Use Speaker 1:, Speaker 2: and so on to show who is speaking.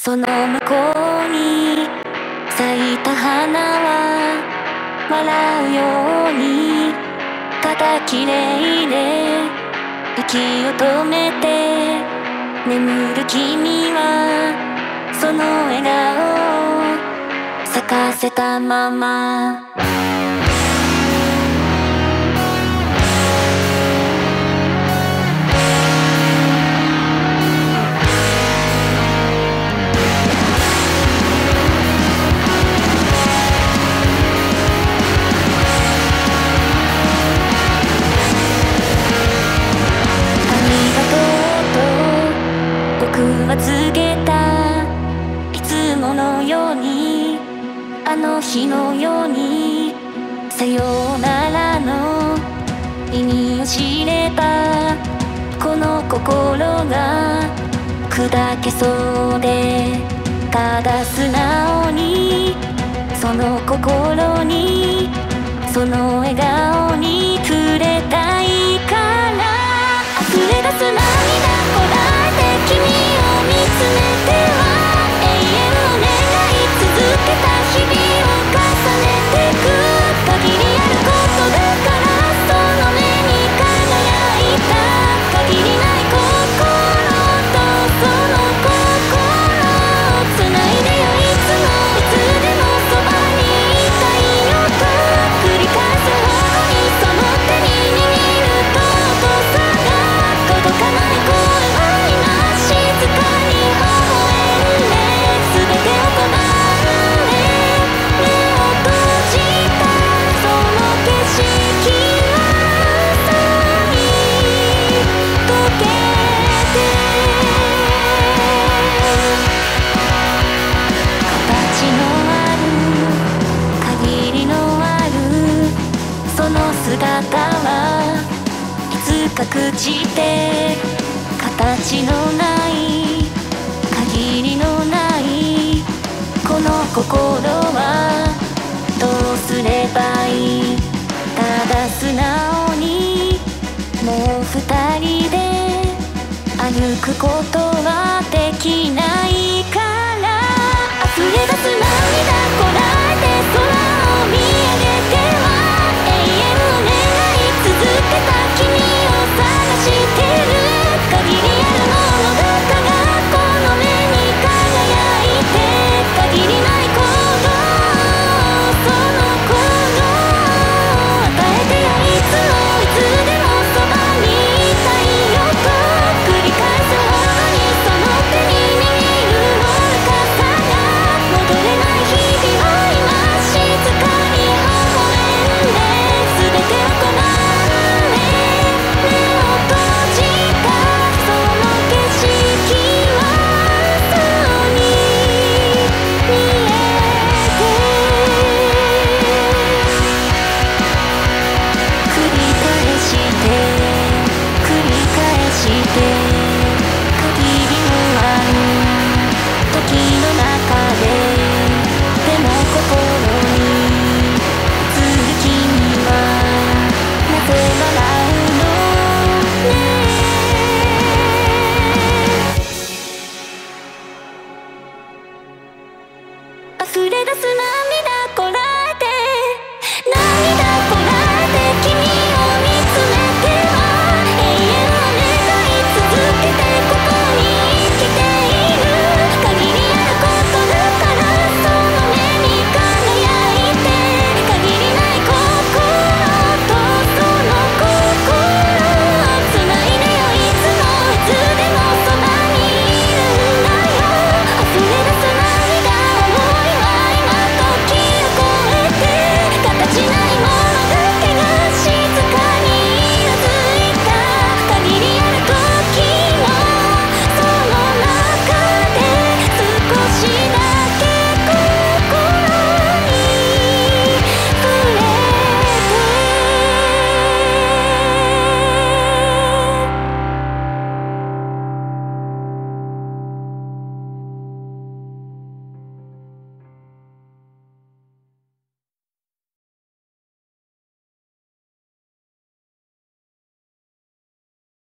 Speaker 1: その向こうに咲いた花は笑うようにただ綺麗で息を止めて眠る君はその笑顔を咲かせたまま僕は告げたいつものようにあの日のようにさようならの意味を知ればこの心が砕けそうでただ素直にその心にその笑顔に触れたいから溢れ出す涙こらえて君を見つめては永遠を願い続けた日々を重ねてく限りあることだからその目に輝いた限りない心とその心をつないでよいつもいつでもそばにいたいよと繰り返すほどにその手に握る尊さが届かない声は今静かに微笑んで全てを拒んで目を閉じたその景色は朝に溶けて形のある限りのあるその姿はいつか朽ちて形のない限りのないこの心はどうすればいいただ素直にもう二人で歩くことはできないから溢れ出す涙こらえて空を見上げては永遠を願い続けた君を探してる限りあるものどっかがこの目に輝いて限りないことその声を与えてよいつもいつでもそばにいたいよと繰り返すほどにその手に握る遥かさが戻れない日々を今静かに微笑んで全てを拒んで目を閉じたその景色は朝に見えて繰り返して繰り返して限りのある時の中ででも心に映る君はなぜ笑うのね溢れ出す涙